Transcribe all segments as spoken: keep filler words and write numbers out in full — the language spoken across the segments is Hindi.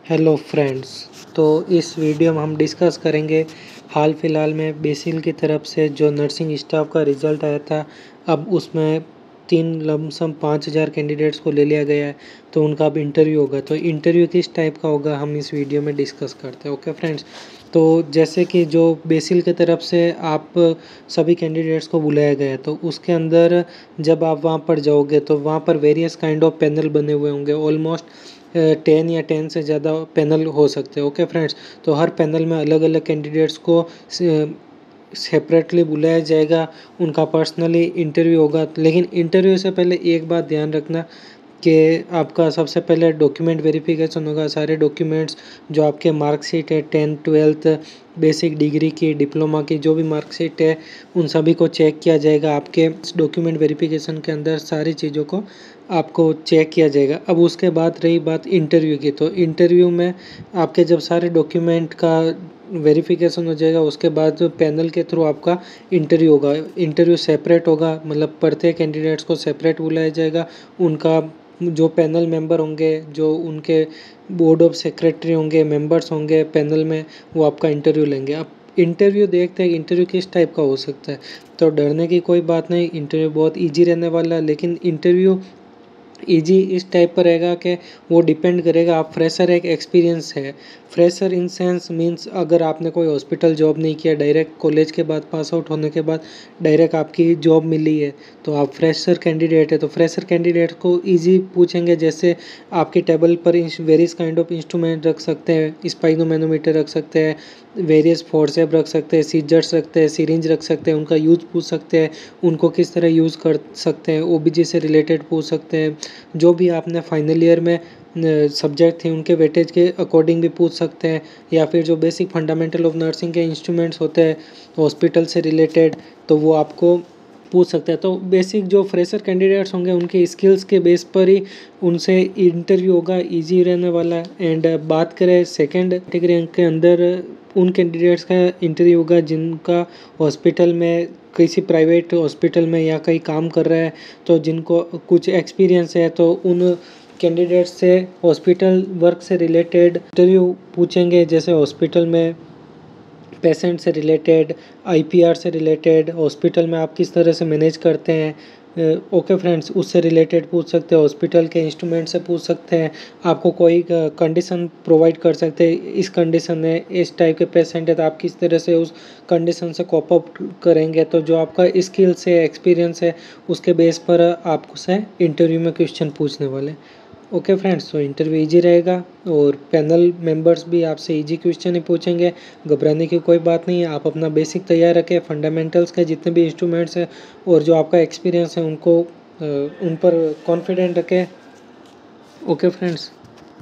Hello friends. तो इस वीडियो में हम डिस्कस करेंगे हाल फिलहाल में बेसिल की तरफ से जो नर्सिंग स्टाफ का रिज़ल्ट आया था। अब उसमें तीन लमसम पाँच हज़ार कैंडिडेट्स को ले लिया गया है, तो उनका अब इंटरव्यू होगा। तो इंटरव्यू किस टाइप का होगा हम इस वीडियो में डिस्कस करते हैं। ओके फ्रेंड्स, तो जैसे कि जो बेसिल की तरफ से आप सभी कैंडिडेट्स को बुलाया गया है, तो उसके अंदर जब आप वहाँ पर जाओगे तो वहाँ पर वेरियस काइंड ऑफ पैनल बने हुए होंगे। ऑलमोस्ट टेन या टेन से ज़्यादा पैनल हो सकते हैं। ओके फ्रेंड्स, तो हर पैनल में अलग अलग कैंडिडेट्स को सेपरेटली बुलाया जाएगा, उनका पर्सनली इंटरव्यू होगा। लेकिन इंटरव्यू से पहले एक बात ध्यान रखना कि आपका सबसे पहले डॉक्यूमेंट वेरिफिकेशन होगा। सारे डॉक्यूमेंट्स जो आपके मार्कशीट है, टेंथ ट्वेल्थ बेसिक डिग्री की, डिप्लोमा की जो भी मार्कशीट है, उन सभी को चेक किया जाएगा। आपके डॉक्यूमेंट वेरिफिकेशन के अंदर सारी चीज़ों को आपको चेक किया जाएगा। अब उसके बाद रही बात इंटरव्यू की, तो इंटरव्यू में आपके जब सारे डॉक्यूमेंट का वेरिफिकेशन हो जाएगा, उसके बाद पैनल के थ्रू आपका इंटरव्यू होगा। इंटरव्यू सेपरेट होगा, मतलब प्रत्येक कैंडिडेट्स को सेपरेट बुलाया जाएगा। उनका जो पैनल मेंबर होंगे, जो उनके बोर्ड ऑफ सेक्रेटरी होंगे, मेंबर्स होंगे पैनल में, वो आपका इंटरव्यू लेंगे। अब इंटरव्यू देखते हैं इंटरव्यू किस टाइप का हो सकता है। तो डरने की कोई बात नहीं, इंटरव्यू बहुत ईजी रहने वाला है। लेकिन इंटरव्यू ईजी इस टाइप पर रहेगा कि वो डिपेंड करेगा, आप फ्रेशर एक एक्सपीरियंस है। फ्रेशर इन सेंस मीन्स अगर आपने कोई हॉस्पिटल जॉब नहीं किया, डायरेक्ट कॉलेज के बाद पास आउट होने के बाद डायरेक्ट आपकी जॉब मिली है, तो आप फ्रेशर कैंडिडेट है। तो फ्रेशर कैंडिडेट को इजी पूछेंगे, जैसे आपकी टेबल पर वेरियस काइंड ऑफ इंस्ट्रूमेंट रख सकते हैं, स्पाइनोमेनोमीटर रख सकते हैं, वेरियस फोर्सेप रख सकते हैं, सीजर्स रखते हैं, सिरिंज रख सकते हैं, उनका यूज़ पूछ सकते हैं, उनको किस तरह यूज़ कर सकते हैं, ओबीजी से रिलेटेड पूछ सकते हैं। जो भी आपने फाइनल ईयर में सब्जेक्ट थे उनके वेटेज के अकॉर्डिंग भी पूछ सकते हैं, या फिर जो बेसिक फंडामेंटल ऑफ नर्सिंग के इंस्ट्रूमेंट्स होते हैं हॉस्पिटल से रिलेटेड, तो वो आपको पूछ सकते हैं। तो बेसिक जो फ्रेशर कैंडिडेट्स होंगे उनके स्किल्स के बेस पर ही उनसे इंटरव्यू होगा, इजी रहने वाला है। एंड बात करें सेकेंड कैटेगरी के अंदर, उन कैंडिडेट्स का इंटरव्यू होगा जिनका हॉस्पिटल में, किसी प्राइवेट हॉस्पिटल में या कहीं काम कर रहा है, तो जिनको कुछ एक्सपीरियंस है, तो उन कैंडिडेट्स से हॉस्पिटल वर्क से रिलेटेड इंटरव्यू पूछेंगे। जैसे हॉस्पिटल में पेशेंट से रिलेटेड, आईपीआर से रिलेटेड, हॉस्पिटल में आप किस तरह से मैनेज करते हैं, ओके फ्रेंड्स, उससे रिलेटेड पूछ सकते हैं। हॉस्पिटल के इंस्ट्रूमेंट से पूछ सकते हैं। आपको कोई कंडीशन प्रोवाइड कर सकते हैं, इस कंडीशन में इस टाइप के पेशेंट है तो आप किस तरह से उस कंडीशन से कोप अप करेंगे। तो जो आपका स्किल्स है, एक्सपीरियंस है, उसके बेस पर आपसे इंटरव्यू में क्वेश्चन पूछने वाले। ओके फ्रेंड्स, तो इंटरव्यू इजी रहेगा और पैनल मेंबर्स भी आपसे इजी क्वेश्चन ही पूछेंगे। घबराने की कोई बात नहीं है, आप अपना बेसिक तैयार रखें, फंडामेंटल्स के जितने भी इंस्ट्रूमेंट्स हैं और जो आपका एक्सपीरियंस है उनको उन पर कॉन्फिडेंट रखें। ओके फ्रेंड्स,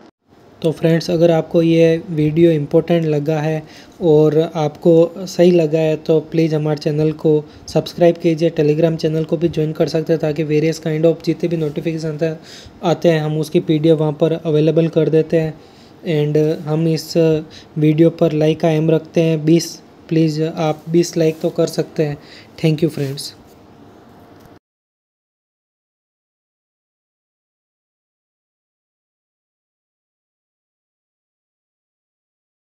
तो फ्रेंड्स अगर आपको ये वीडियो इम्पोर्टेंट लगा है और आपको सही लगा है तो प्लीज़ हमारे चैनल को सब्सक्राइब कीजिए। टेलीग्राम चैनल को भी ज्वाइन कर सकते हैं, ताकि वेरियस काइंड ऑफ जितने भी नोटिफिकेशन आते हैं हम उसकी पीडीएफ वहाँ पर अवेलेबल कर देते हैं। एंड हम इस वीडियो पर लाइक का एम रखते हैं बीस। प्लीज़ आप बीस लाइक तो कर सकते हैं। Thank you friends.